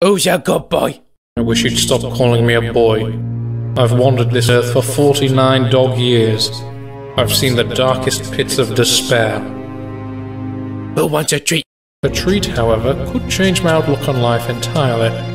Who's your good boy? I wish you'd stop calling me a boy. I've wandered this earth for 49 dog years. I've seen the darkest pits of despair. Who wants a treat? A treat, however, could change my outlook on life entirely.